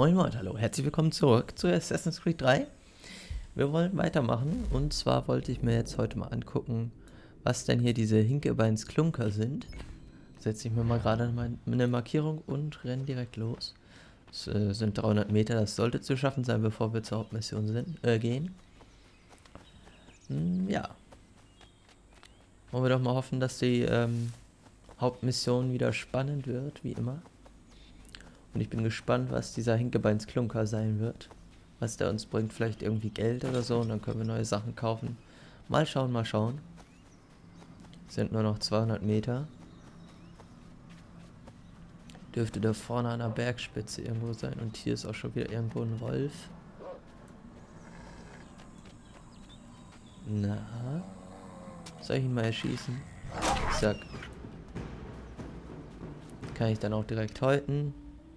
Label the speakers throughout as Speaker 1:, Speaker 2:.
Speaker 1: Moin Moin, hallo, herzlich willkommen zurück zu Assassin's Creed 3. Wir wollen weitermachen und zwar wollte ich mir jetzt heute mal angucken, was denn hier diese Hinkebeins-Klunker sind. Setze ich mir mal gerade eine Markierung und renne direkt los. Es sind 300 Meter, das sollte zu schaffen sein, bevor wir zur Hauptmission gehen. Ja. Wollen wir doch mal hoffen, dass die Hauptmission wieder spannend wird, wie immer. Und ich bin gespannt, was dieser Hinkebeins-Klunker sein wird. Was der uns bringt, vielleicht irgendwie Geld oder so und dann können wir neue Sachen kaufen. Mal schauen, mal schauen. Sind nur noch 200 Meter. Dürfte da vorne an der Bergspitze irgendwo sein und hier ist auch schon wieder irgendwo ein Wolf. Na? Soll ich ihn mal erschießen? Zack. Kann ich dann auch direkt häuten.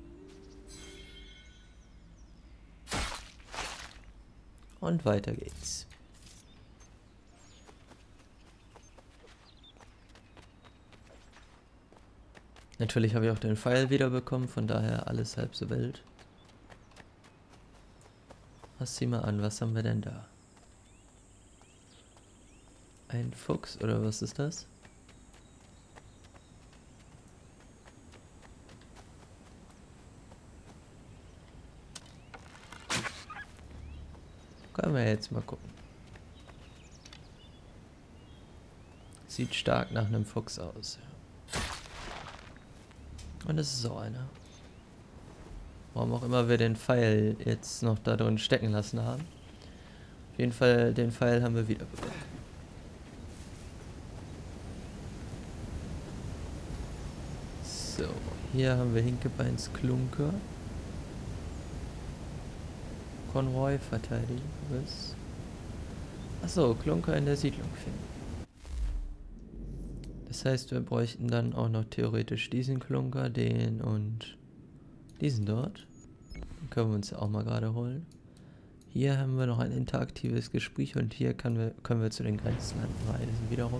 Speaker 1: Und weiter geht's. Natürlich habe ich auch den Pfeil wiederbekommen, von daher alles halb so wild. Was sieh mal an, was haben wir denn da? Ein Fuchs oder was ist das? Können wir jetzt mal gucken. Sieht stark nach einem Fuchs aus. Und es ist auch einer. Warum auch immer wir den Pfeil jetzt noch da drin stecken lassen haben. Auf jeden Fall, den Pfeil haben wir wieder bekommen. So, hier haben wir Hinkebeins-Klunker. Konvoi verteidigen. Was? Achso, Klunker in der Siedlung finden. Das heißt, wir bräuchten dann auch noch theoretisch diesen Klunker, den und diesen dort. Den können wir uns ja auch mal gerade holen. Hier haben wir noch ein interaktives Gespräch und hier können wir zu den Grenzlanden reisen wiederum.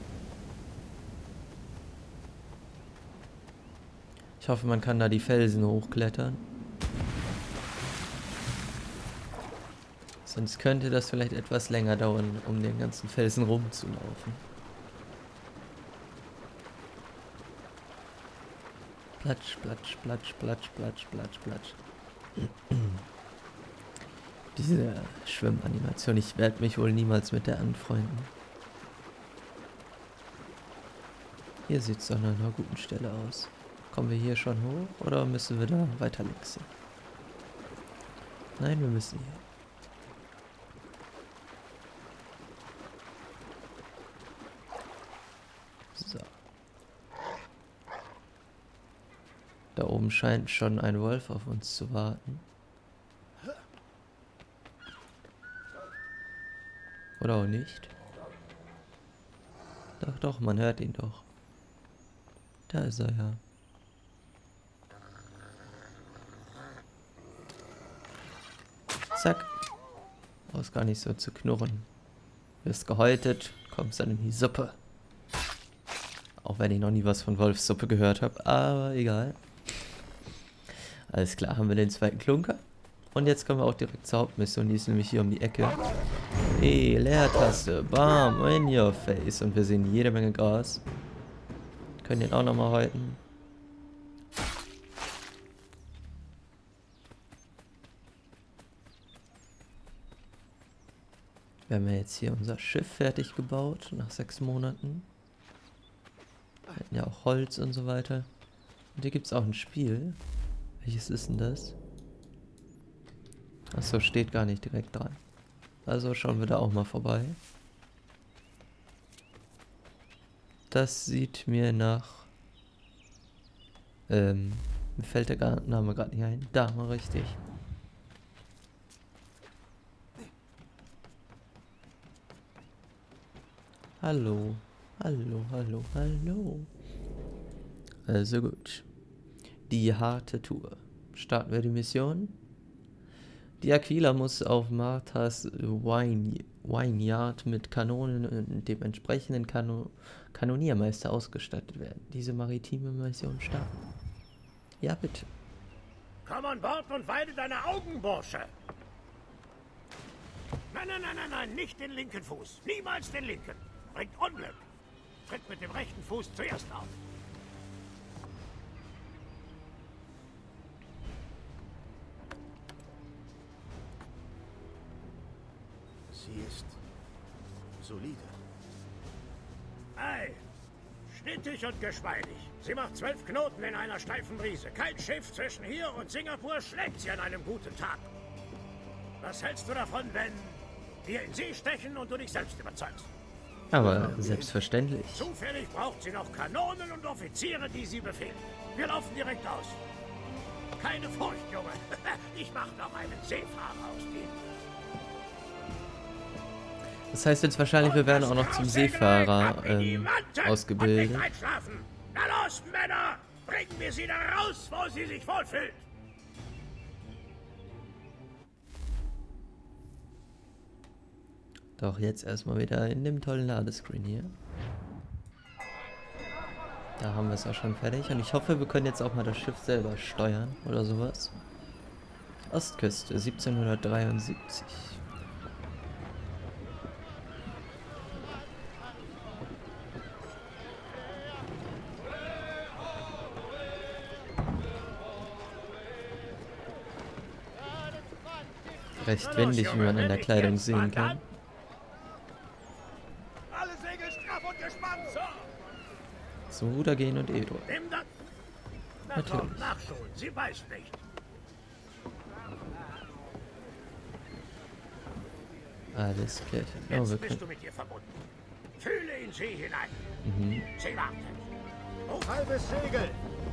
Speaker 1: Ich hoffe, man kann da die Felsen hochklettern. Sonst könnte das vielleicht etwas länger dauern, um den ganzen Felsen rumzulaufen. Platsch, platsch, platsch, platsch, platsch, platsch, platsch. Diese Schwimmanimation, ich werde mich wohl niemals mit der anfreunden. Hier sieht es doch an einer guten Stelle aus. Kommen wir hier schon hoch oder müssen wir da weiter links hin? Nein, wir müssen hier. So. Da oben scheint schon ein Wolf auf uns zu warten. Oder auch nicht. Doch, doch, man hört ihn doch. Da ist er ja. Zack. Brauchst gar nicht so zu knurren. Wirst gehäutet, kommst dann in die Suppe. Auch wenn ich noch nie was von Wolfssuppe gehört habe, aber egal. Alles klar, haben wir den zweiten Klunker. Und jetzt kommen wir auch direkt zur Hauptmission, die ist nämlich hier um die Ecke. Hey, Leertaste, bam, in your face. Und wir sehen jede Menge Gras. Können den auch nochmal häuten. Wir haben ja jetzt hier unser Schiff fertig gebaut, nach 6 Monaten. Wir hatten ja auch Holz und so weiter. Und hier gibt es auch ein Spiel. Welches ist denn das? Achso, steht gar nicht direkt dran. Also schauen wir da auch mal vorbei. Das sieht mir nach... mir fällt der Name gerade nicht ein. Da, mal richtig. Hallo. Hallo, hallo, hallo. Also gut. Die harte Tour. Starten wir die Mission. Die Aquila muss auf Marthas Vineyard mit Kanonen und dem entsprechenden Kanoniermeister ausgestattet werden. Diese maritime Mission starten. Ja, bitte.
Speaker 2: Komm an Bord und weide deine Augen, Bursche. Nein, nicht den linken Fuß. Niemals den linken. Bringt Unglück. Tritt mit dem rechten Fuß zuerst auf.
Speaker 3: Sie ist solide.
Speaker 2: Ei, schnittig und geschmeidig. Sie macht 12 Knoten in einer steifen Brise. Kein Schiff zwischen hier und Singapur schlägt sie an einem guten Tag. Was hältst du davon, wenn wir in See stechen und du dich selbst überzeugst?
Speaker 1: Aber selbstverständlich.
Speaker 2: Zufällig braucht sie noch Kanonen und Offiziere, die sie befehlen. Wir laufen direkt aus. Keine Furcht, Junge. Ich mache noch einen Seefahrer aus dir.
Speaker 1: Das heißt jetzt wahrscheinlich, wir werden auch noch zum Seefahrer ausgebildet.
Speaker 2: Na los, Männer! Bringen wir sie da raus, wo sie sich wohlfühlt!
Speaker 1: Doch jetzt erstmal wieder in dem tollen Ladescreen hier. Da haben wir es auch schon fertig. Und ich hoffe, wir können jetzt auch mal das Schiff selber steuern oder sowas. Ostküste 1773. Recht windig, wie man an der Kleidung sehen kann.
Speaker 2: Alle Segel straff und gespannt, so!
Speaker 1: Zum Ruder gehen und Edo.
Speaker 2: Nimm das! Na
Speaker 1: Natürlich.
Speaker 2: komm, nachschulen, sie weiß nicht.
Speaker 1: Alles klärchen. Oh,
Speaker 2: Jetzt
Speaker 1: wir
Speaker 2: bist du
Speaker 1: können.
Speaker 2: mit ihr verbunden. Fühle in sie hinein.
Speaker 1: Mhm.
Speaker 2: Sie wartet. Oh,
Speaker 3: Halbes Segel!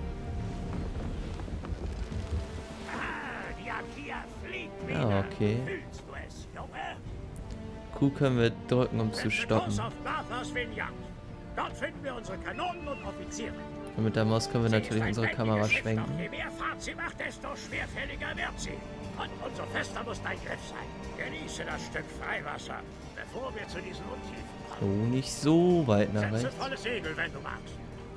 Speaker 2: die Akia fliegt wieder.
Speaker 1: Ja, okay.
Speaker 2: Fühlst du es, Junge?
Speaker 1: Q können wir drücken, um zu
Speaker 2: Setze
Speaker 1: stoppen.
Speaker 2: Kurs auf Martha's Vineyard. Dort finden wir unsere Kanonen und Offiziere.
Speaker 1: Und mit der Maus können wir
Speaker 2: Sie
Speaker 1: natürlich
Speaker 2: ist ein
Speaker 1: unsere
Speaker 2: wendiges
Speaker 1: Kamera
Speaker 2: Schiff,
Speaker 1: schwenken.
Speaker 2: Doch je mehr Fahrt sie macht, desto schwerfälliger wird sie. Und umso fester muss dein Griff sein. Genieße das Stück Freiwasser, bevor wir zu diesen Untiefen kommen.
Speaker 1: Oh, nicht so weit nach
Speaker 2: Setze
Speaker 1: rechts.
Speaker 2: volles Segel, wenn du magst.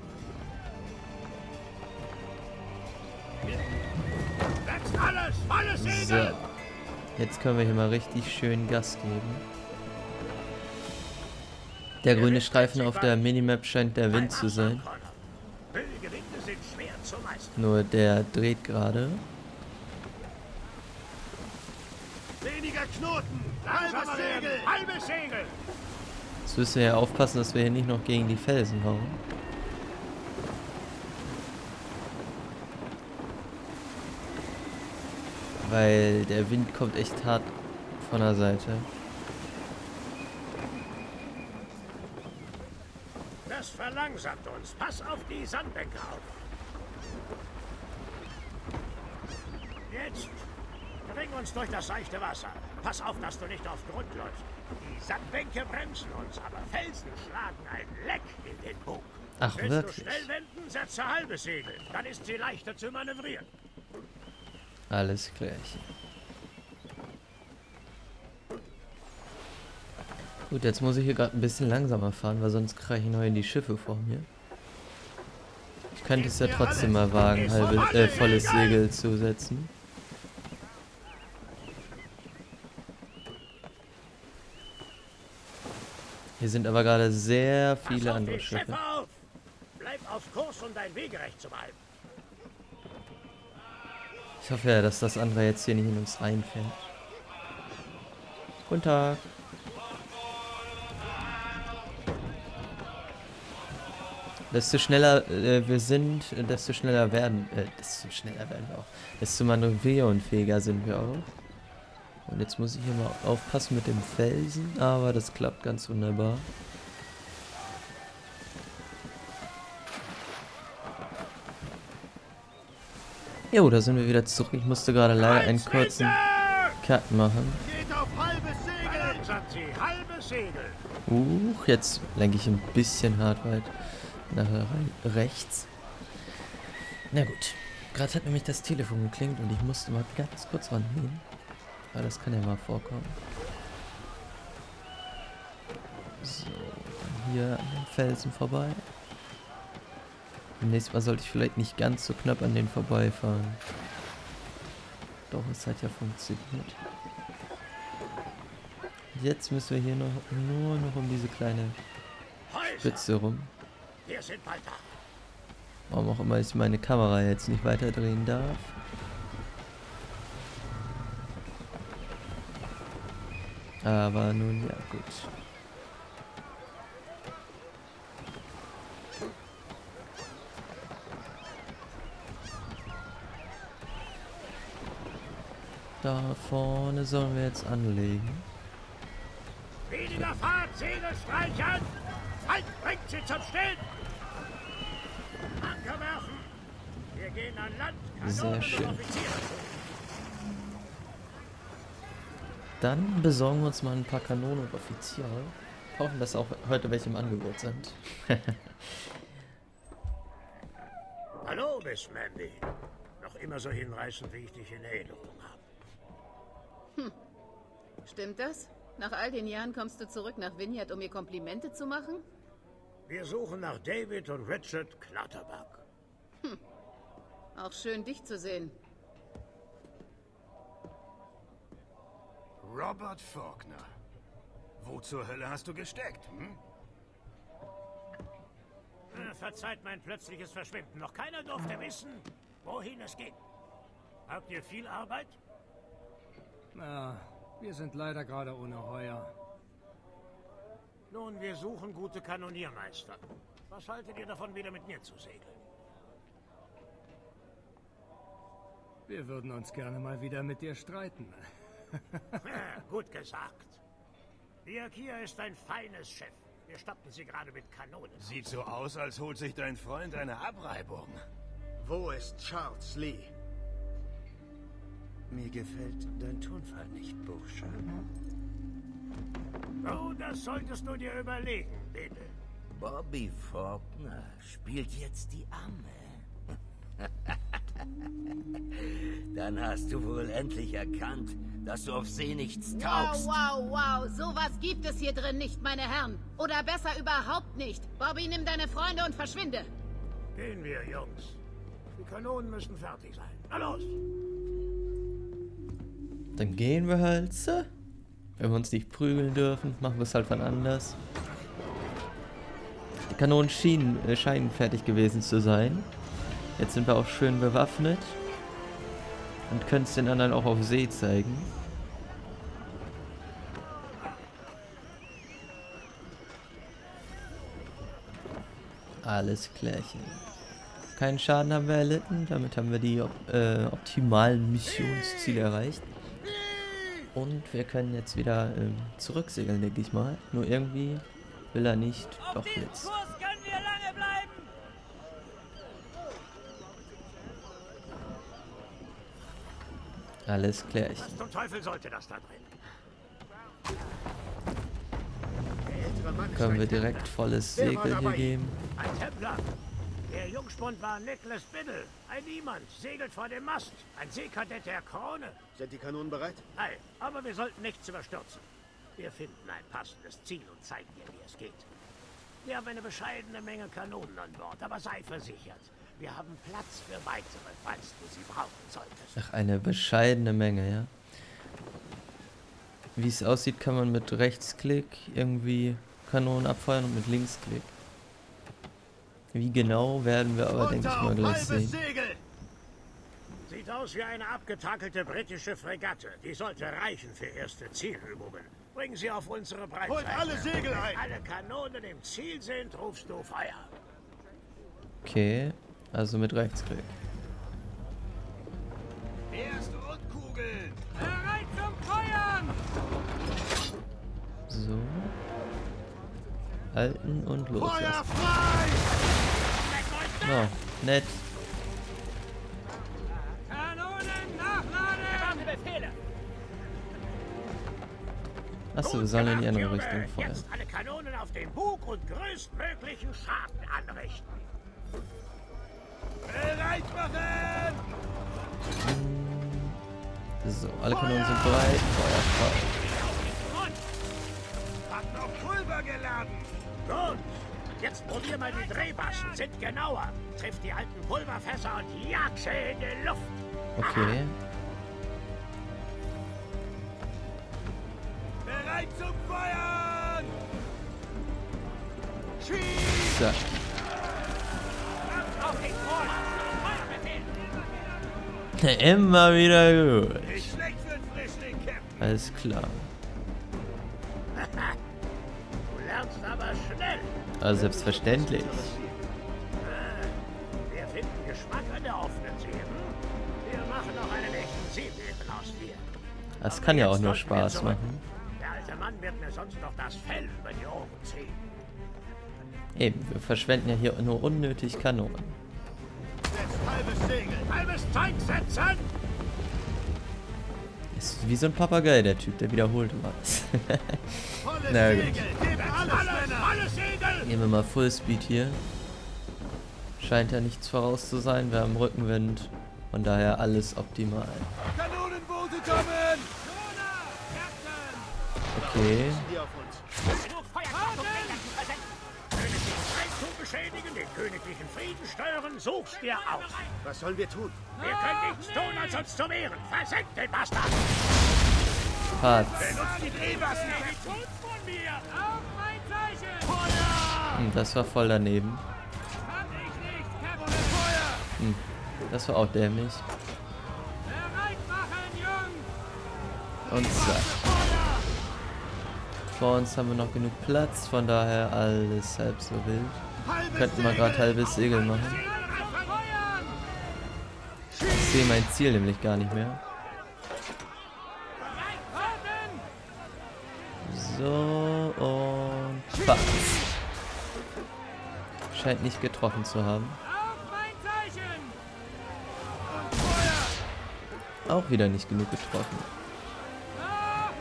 Speaker 2: Setzt volles
Speaker 1: So.
Speaker 2: Segel!
Speaker 1: Jetzt können wir hier mal richtig schön Gas geben. Der grüne Streifen auf der Minimap scheint der Wind zu sein.
Speaker 2: Böige Winde sind schwer zu meistern.
Speaker 1: Nur der dreht gerade.
Speaker 3: Weniger Knoten!
Speaker 2: Langsamer
Speaker 3: Halbes
Speaker 2: werden.
Speaker 3: Segel!
Speaker 2: Halbes Segel!
Speaker 1: Jetzt müssen wir ja aufpassen, dass wir hier nicht noch gegen die Felsen hauen. Weil der Wind kommt echt hart von der Seite.
Speaker 2: Das verlangsamt uns. Pass auf die Sandbänke auf. Jetzt bring uns durch das seichte Wasser. Pass auf, dass du nicht auf Grund läufst. Die Sandbänke bremsen uns, aber Felsen schlagen ein Leck in den Bug.
Speaker 1: Ach,
Speaker 2: Willst
Speaker 1: wirklich?
Speaker 2: du schnell wenden, setze halbes Segel. Dann ist sie leichter zu manövrieren.
Speaker 1: Alles klärchen. Gut, jetzt muss ich hier gerade ein bisschen langsamer fahren, weil sonst kriege ich noch in die Schiffe vor mir. Ich könnte es ja trotzdem mal wagen, volles Segel zu setzen. Hier sind aber gerade sehr viele
Speaker 2: Pass auf
Speaker 1: andere
Speaker 2: die
Speaker 1: Schiffe.
Speaker 2: auf! Bleib auf Kurs, um dein Wegerecht zu behalten.
Speaker 1: Ich hoffe ja, dass das andere jetzt hier nicht in uns reinfährt. Guten Tag. Desto schneller wir sind, desto schneller werden wir auch. Desto manövrierunfähiger sind wir auch. Und jetzt muss ich hier mal aufpassen mit dem Felsen, aber das klappt ganz wunderbar. Jo, da sind wir wieder zurück. Ich musste gerade leider einen kurzen Cut machen.
Speaker 3: Geht auf halbes Segel!
Speaker 2: Verlangsamt sie, halbes Segel.
Speaker 1: Jetzt lenke ich ein bisschen hart weit nach rechts. Na gut, gerade hat nämlich das Telefon geklingelt und ich musste mal ganz kurz rangehen. Aber das kann ja mal vorkommen. So, dann hier an den Felsen vorbei. Nächstes Mal sollte ich vielleicht nicht ganz so knapp an den vorbeifahren. Doch, es hat ja funktioniert. Jetzt müssen wir hier nur noch um diese kleine Spitze rum.
Speaker 2: Wir sind bald da.
Speaker 1: Warum auch immer ich meine Kamera jetzt nicht weiter drehen darf. Aber nun ja, gut. Da vorne sollen wir jetzt anlegen.
Speaker 2: Weniger Fahrt, Segel streichern! Halt, bringt sie zum Stillen! Anker werfen! Wir gehen an Land,
Speaker 1: Sehr
Speaker 2: Kanonen
Speaker 1: schön.
Speaker 2: und Offiziere.
Speaker 1: Dann besorgen wir uns mal ein paar Kanonen und Offiziere. Hoffen, dass auch heute welche im Angebot sind.
Speaker 2: Hallo, Miss Mandy. Noch immer so hinreißend, wie ich dich in Erinnerung habe.
Speaker 4: Stimmt das? Nach all den Jahren kommst du zurück nach Vineyard, um mir Komplimente zu machen?
Speaker 2: Wir suchen nach David und Richard Clutterbuck.
Speaker 4: Auch schön, dich zu sehen.
Speaker 3: Robert Faulkner. Wo zur Hölle hast du gesteckt, hm?
Speaker 2: Verzeiht mein plötzliches Verschwinden. Noch keiner durfte wissen, wohin es geht. Habt ihr viel Arbeit?
Speaker 5: Na, wir sind leider gerade ohne Heuer.
Speaker 2: Nun, wir suchen gute Kanoniermeister. Was haltet ihr davon, wieder mit mir zu segeln?
Speaker 5: Wir würden uns gerne mal wieder mit dir streiten.
Speaker 2: Gut gesagt. Die Akia ist ein feines Schiff. Wir stoppen sie gerade mit Kanonen.
Speaker 3: Sieht so aus, als holt sich dein Freund eine Abreibung.
Speaker 6: Wo ist Charles Lee? Mir gefällt dein Tonfall nicht, Bursche.
Speaker 2: Oh, das solltest du dir überlegen, bitte.
Speaker 7: Bobby Faulkner spielt jetzt die Amme. Dann hast du wohl endlich erkannt, dass du auf See nichts taugst.
Speaker 4: Wow. Sowas gibt es hier drin nicht, meine Herren. Oder besser überhaupt nicht. Bobby, nimm deine Freunde und verschwinde.
Speaker 2: Gehen wir, Jungs. Die Kanonen müssen fertig sein. Na los!
Speaker 1: Dann gehen wir halt. So. Wenn wir uns nicht prügeln dürfen, machen wir es halt von anders. Die Kanonen scheinen fertig gewesen zu sein. Jetzt sind wir auch schön bewaffnet. Und können es den anderen auch auf See zeigen. Alles klärchen. Keinen Schaden haben wir erlitten. Damit haben wir die optimalen Missionsziele erreicht. Und wir können jetzt wieder zurücksegeln, denke ich mal. Nur irgendwie will er nicht. Doch jetzt.
Speaker 8: können wir lange bleiben.
Speaker 1: Alles klärchen.
Speaker 2: Was zum Teufel sollte das da drin?
Speaker 6: Der ältere Mann ist
Speaker 1: Können wir
Speaker 6: ein
Speaker 1: direkt
Speaker 6: Templer.
Speaker 1: volles
Speaker 6: Wer war
Speaker 1: Segel hier
Speaker 6: dabei?
Speaker 1: geben.
Speaker 2: Ein Templer. Der Jungspund war Nicholas Biddle. Ein Niemand. Segelt vor dem Mast. Ein Seekadett der Krone.
Speaker 6: Sind die Kanonen bereit?
Speaker 2: Nein, aber wir sollten nichts überstürzen. Wir finden ein passendes Ziel und zeigen dir, wie es geht. Wir haben eine bescheidene Menge Kanonen an Bord, aber sei versichert, wir haben Platz für weitere, falls du sie brauchen solltest.
Speaker 1: Ach, eine bescheidene Menge, ja. Wie es aussieht, kann man mit Rechtsklick irgendwie Kanonen abfeuern und mit Linksklick. Wie genau, werden wir aber, denke ich mal, gleich sehen.
Speaker 3: Segel!
Speaker 2: Sieht aus wie eine abgetakelte britische Fregatte. Die sollte reichen für erste Zielübungen. Bring sie auf unsere Breitseite.
Speaker 3: Holt alle Segel ein!
Speaker 2: Wenn alle Kanonen im Ziel sind, rufst du Feuer.
Speaker 1: Okay, also mit Rechtsklick.
Speaker 3: Erst Rundkugeln!
Speaker 8: Bereit zum Feuern.
Speaker 1: So. Halten und
Speaker 3: Feuer
Speaker 1: loslassen.
Speaker 3: frei!
Speaker 1: Oh, nett.
Speaker 8: Kanonen nachladen. Befehle.
Speaker 1: Achso, wir sollen in die andere
Speaker 2: Junge.
Speaker 1: Richtung feuern.
Speaker 2: Jetzt alle Kanonen auf den Bug und größtmöglichen Schaden anrichten.
Speaker 3: Bereit machen!
Speaker 1: So, alle Kanonen sind bereit. Feuer frei.
Speaker 3: Hat noch Pulver geladen!
Speaker 2: Gut. Jetzt probier mal die Drehbassen. Sind genauer. Triff die alten Pulverfässer und jag sie in die Luft.
Speaker 1: Okay. Zack. Immer wieder gut.
Speaker 2: Nicht schlecht für einen Frischling, Captain.
Speaker 1: Alles klar.
Speaker 2: Du lernst aber schnell.
Speaker 1: Also selbstverständlich.
Speaker 2: Wir finden Geschmack an der offenen See. Wir machen noch einen echten Seebeben aus dir.
Speaker 1: Das kann ja auch nur Spaß machen.
Speaker 2: Der alte Mann wird mir sonst noch das Fell über die Ohren ziehen.
Speaker 1: Eben, wir verschwenden ja hier nur unnötig Kanonen.
Speaker 6: Halbes Segel.
Speaker 2: Halbes Zeug setzen!
Speaker 1: Ist wie so ein Papagei, der Typ, der wiederholt was.
Speaker 6: Volles
Speaker 1: Na gut.
Speaker 6: Segel. Gebt alles Segel.
Speaker 2: Segel!
Speaker 1: Nehmen wir mal Fullspeed hier. Scheint ja nichts voraus zu sein. Wir haben Rückenwind. Von daher alles optimal.
Speaker 3: Kanonenboote kommen!
Speaker 1: Okay.
Speaker 6: Die auf uns.
Speaker 2: Genug Feuerkraft königlichen Reichtum beschädigen, den königlichen Frieden stören, such's dir aus.
Speaker 6: Was sollen wir tun?
Speaker 2: Wir können nichts tun, als uns zu wehren. Versenkt den Bastard!
Speaker 1: Patz.
Speaker 2: Benutzt die Drehwaffen! Tut von mir!
Speaker 8: Auf mein Zeichen!
Speaker 1: Das war voll daneben.
Speaker 8: Kann ich nicht, Captain!
Speaker 1: Das war auch dämlich.
Speaker 8: Bereit machen, Jungs!
Speaker 1: Und zack. Vor uns haben wir noch genug Platz, von daher alles halb so wild. Könnten wir gerade halbes Segel machen.
Speaker 8: Feuern!
Speaker 1: Ich sehe mein Ziel nämlich gar nicht mehr.
Speaker 8: Halten!
Speaker 1: So und Patz. Scheint nicht getroffen zu haben.
Speaker 8: Auf mein Zeichen!
Speaker 1: Auch wieder nicht genug getroffen.
Speaker 8: Noch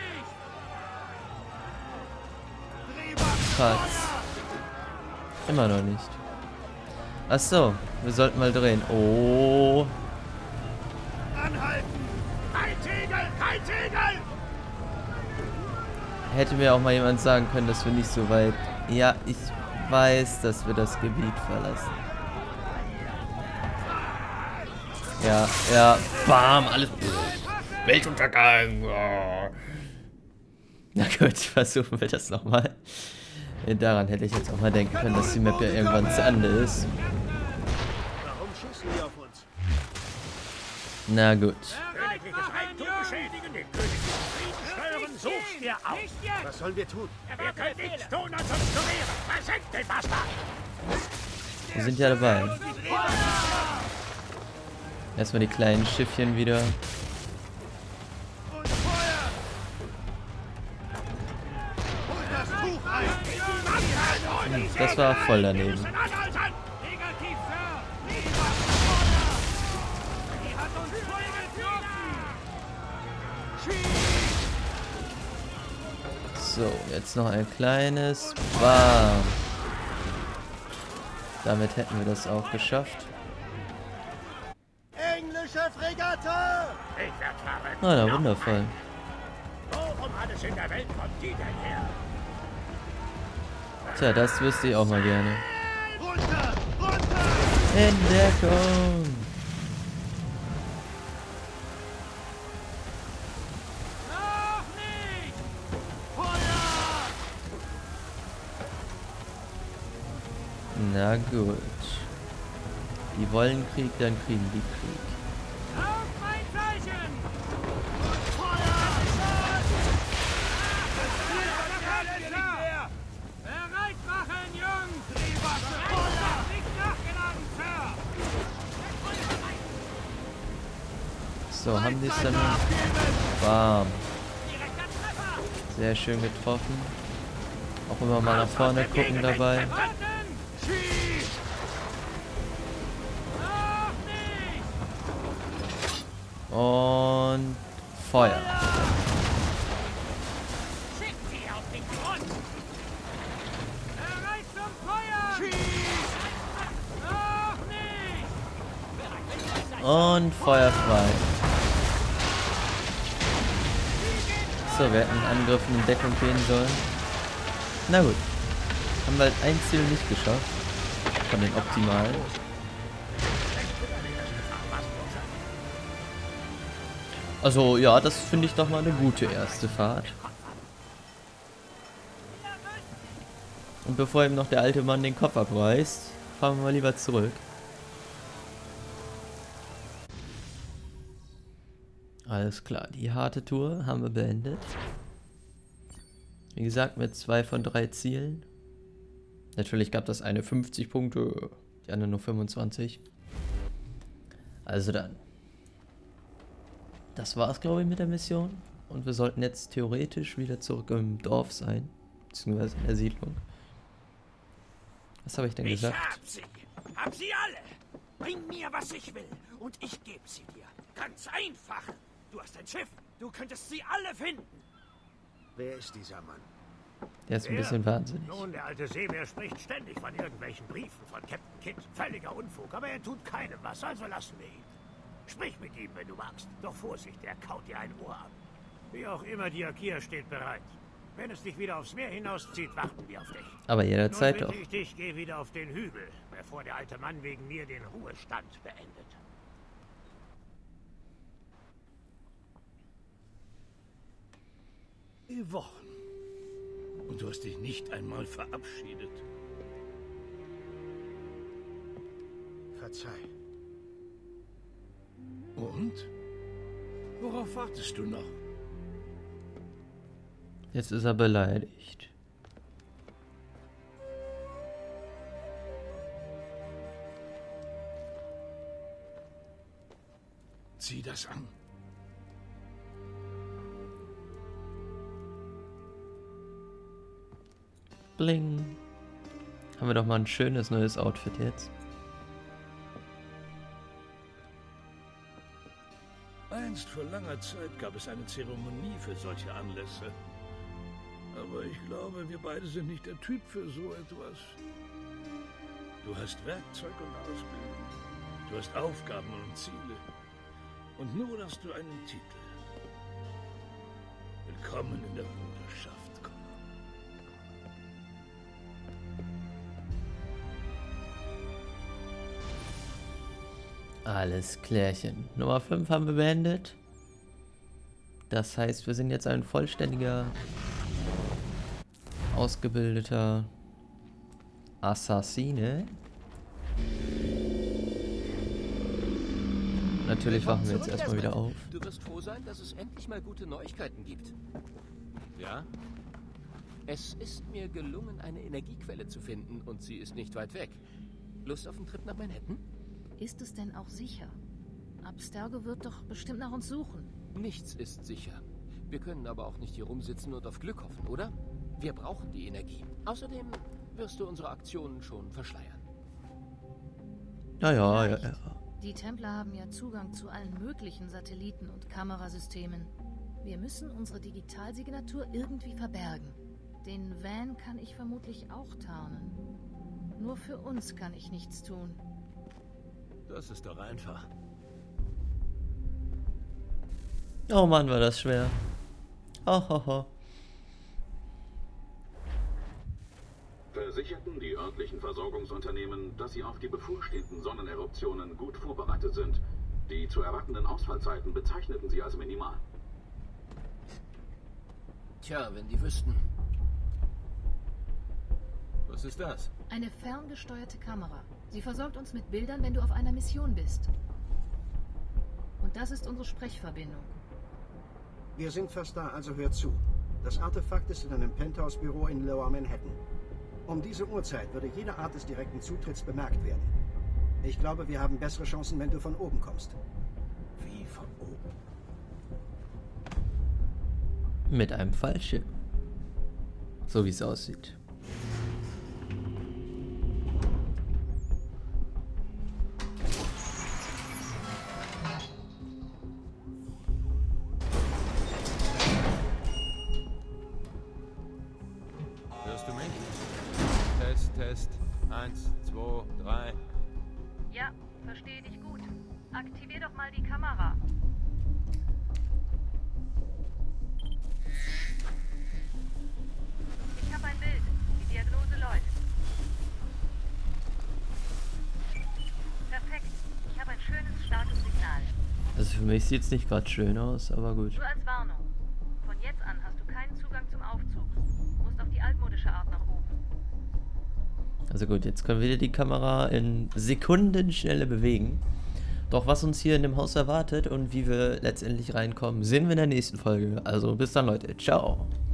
Speaker 8: nicht!
Speaker 1: Patz. Immer noch nicht. Ach so, wir sollten mal drehen. Oh.
Speaker 2: Anhalten! Kein Segel! Kein Segel!
Speaker 1: Hätte mir auch mal jemand sagen können, dass wir nicht so weit... Ja, ich weiß, dass wir das Gebiet verlassen. Ja, ja, bam, alles... Weltuntergang! Oh. Na gut, versuchen wir das nochmal. Daran hätte ich jetzt auch mal denken können, dass die Map ja irgendwann zu Ende ist.
Speaker 6: Warum schießen die auf uns?
Speaker 1: Na gut.
Speaker 2: Königliches Reichtum beschädigen, den königlichen Frieden stören, such's dir aus.
Speaker 8: Nicht jetzt!
Speaker 6: Was sollen wir tun?
Speaker 2: Wir können nichts tun, als uns zu wehren. Versenkt den Bastard!
Speaker 1: Wir sind ja dabei. Erstmal die kleinen Schiffchen wieder.
Speaker 6: Und Feuer! Holt das Tuch ein!
Speaker 1: Das war voll daneben.
Speaker 2: Anhalten!
Speaker 8: Negativ, Sir! Die hat uns voll getroffen!
Speaker 1: So, jetzt noch ein kleines. Bam. Damit hätten wir das auch geschafft.
Speaker 6: Englische Fregatte!
Speaker 2: Ich werd verrückt.
Speaker 1: Ah, na wundervoll.
Speaker 2: Wo um alles in der Welt kommt die denn her?
Speaker 1: Tja, das wüsste ich auch mal gerne.
Speaker 6: Runter! Runter!
Speaker 1: Entdeckung!
Speaker 8: Noch nicht!
Speaker 6: Feuer!
Speaker 1: Na gut. Die wollen Krieg, dann kriegen die Krieg.
Speaker 8: Auf mein Zeichen! Bereit machen, Jungs! Nicht nachgeladen, Sir!
Speaker 1: So, haben die es dann? Bam. Sehr schön getroffen. Auch immer mal nach vorne gucken dabei.
Speaker 8: Warten! Noch nicht!
Speaker 1: Und Feuer.
Speaker 2: Schickt sie auf den Grund!
Speaker 8: Bereit zum Feuern! Noch nicht!
Speaker 1: Und Feuer frei. So, wir hätten Angriffen in Deckung gehen sollen. Na gut. Haben wir halt ein Ziel nicht geschafft. Von den optimalen. Also ja, das finde ich doch mal eine gute erste Fahrt. Und bevor ihm noch der alte Mann den Kopf abreißt, fahren wir mal lieber zurück. Alles klar, die harte Tour haben wir beendet. Wie gesagt, mit 2 von 3 Zielen. Natürlich gab das eine 50 Punkte, die andere nur 25. Also dann. Das war's, glaube ich, mit der Mission. Und wir sollten jetzt theoretisch wieder zurück im Dorf sein. Beziehungsweise in der Siedlung. Was habe ich denn gesagt?
Speaker 2: Hab sie alle! Bring mir, was ich will, und ich gebe sie dir. Ganz einfach. Du hast ein Schiff, du könntest sie alle finden.
Speaker 6: Wer ist dieser Mann?
Speaker 1: Der ist ein bisschen wahnsinnig.
Speaker 2: Nun, der alte Seebär spricht ständig von irgendwelchen Briefen von Captain Kidd. Völliger Unfug, aber er tut keinem was, also lassen wir ihn. Sprich mit ihm, wenn du magst. Doch Vorsicht, er kaut dir ein Ohr ab. Wie auch immer, die Akia steht bereit. Wenn es dich wieder aufs Meer hinauszieht, warten wir auf dich.
Speaker 1: Aber jederzeit
Speaker 2: Nun
Speaker 1: doch.
Speaker 2: bitte ich dich, geh wieder auf den Hügel, bevor der alte Mann wegen mir den Ruhestand beendet.
Speaker 3: Wochen. Und du hast dich nicht einmal verabschiedet.
Speaker 6: Verzeih.
Speaker 3: Und? Worauf wartest du noch?
Speaker 1: Jetzt ist er beleidigt.
Speaker 3: Zieh das an.
Speaker 1: Bling. Haben wir doch mal ein schönes neues Outfit jetzt.
Speaker 3: Einst vor langer Zeit gab es eine Zeremonie für solche Anlässe. Aber ich glaube, wir beide sind nicht der Typ für so etwas. Du hast Werkzeug und Ausbildung. Du hast Aufgaben und Ziele. Und nun hast du einen Titel. Willkommen in der Bruderschaft, Connor.
Speaker 1: Alles klärchen. Nummer 5 haben wir beendet. Das heißt, wir sind jetzt ein vollständiger, ausgebildeter Assassine. Natürlich wachen wir jetzt erstmal wieder auf.
Speaker 9: Du wirst froh sein, dass es endlich mal gute Neuigkeiten gibt. Ja? Es ist mir gelungen, eine Energiequelle zu finden und sie ist nicht weit weg. Lust auf einen Trip nach Manhattan?
Speaker 10: Ist es denn auch sicher? Abstergo wird doch bestimmt nach uns suchen.
Speaker 9: Nichts ist sicher. Wir können aber auch nicht hier rumsitzen und auf Glück hoffen, oder? Wir brauchen die Energie. Außerdem wirst du unsere Aktionen schon verschleiern.
Speaker 1: Ja.
Speaker 10: Die Templer haben ja Zugang zu allen möglichen Satelliten und Kamerasystemen. Wir müssen unsere Digitalsignatur irgendwie verbergen. Den Van kann ich vermutlich auch tarnen. Nur für uns kann ich nichts tun.
Speaker 9: Das ist doch einfach.
Speaker 1: Oh Mann, war das schwer. Oh.
Speaker 11: Versicherten die örtlichen Versorgungsunternehmen, dass sie auf die bevorstehenden Sonneneruptionen gut vorbereitet sind. Die zu erwartenden Ausfallzeiten bezeichneten sie als minimal.
Speaker 9: Tja, wenn die wüssten. Was ist das?
Speaker 10: Eine ferngesteuerte Kamera. Sie versorgt uns mit Bildern, wenn du auf einer Mission bist. Und das ist unsere Sprechverbindung.
Speaker 6: Wir sind fast da, also hör zu. Das Artefakt ist in einem Penthouse-Büro in Lower Manhattan. Um diese Uhrzeit würde jede Art des direkten Zutritts bemerkt werden. Ich glaube, wir haben bessere Chancen, wenn du von oben kommst.
Speaker 3: Wie von oben?
Speaker 1: Mit einem Fallschirm. So wie es aussieht.
Speaker 9: Hörst du mich? Test. 1, 2, 3.
Speaker 10: Ja, verstehe dich gut. Aktivier doch mal die Kamera. Ich habe ein Bild. Die Diagnose läuft. Perfekt. Ich habe ein schönes, starkes Signal.
Speaker 1: Also für mich sieht es nicht gerade schön aus, aber gut.
Speaker 10: Nur als Warnung. Von jetzt an hast du keinen Zugang zum Aufzug. Du musst auf die altmodische Art nach oben.
Speaker 1: Also gut, jetzt können wir wieder die Kamera in Sekundenschnelle bewegen. Doch was uns hier in dem Haus erwartet und wie wir letztendlich reinkommen, sehen wir in der nächsten Folge. Also bis dann, Leute. Ciao.